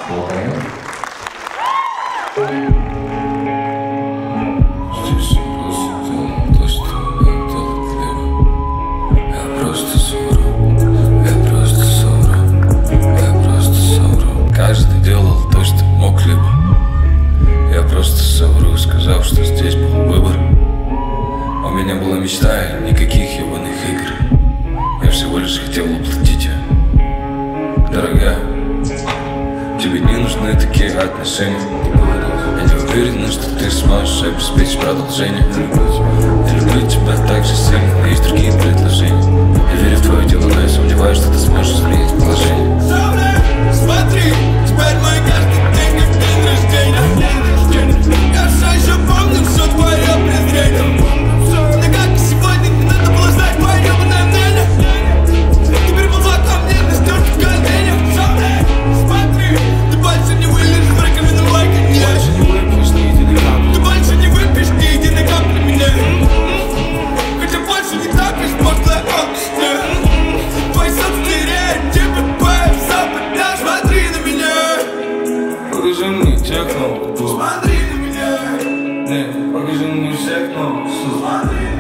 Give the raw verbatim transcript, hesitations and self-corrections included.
Каждый делал то, что мог, либо я просто совру, сказав, что здесь был выбор. У меня была мечта и никаких ебаных игр. Я всего лишь хотел уплатить ее. Дорогая, тебе не нужны такие отношения. Я не уверена, что ты сможешь обеспечить продолжение. Я люблю тебя так же сильно, но есть другие предложения. Я верю в твое дело, но я сомневаюсь, что ты сможешь изменить положение. Смотри, теперь мой каждый день как день рождения. Я все еще помню все твое презрение. Да как и сегодня не надо было знать твое ебаное мнение. Теперь ползла ко мне на стертых коленях. Смотри, ты больше не вылезешь в раковину лайка, нет. Ты больше не выпьешь ни единой капли меня. Хотя больше не тапишь пошлая алкоголь. Твои собственные реалити, смотри на меня. Покажи мне техно. Смотри на меня. Не, покажи мне техно. Смотри.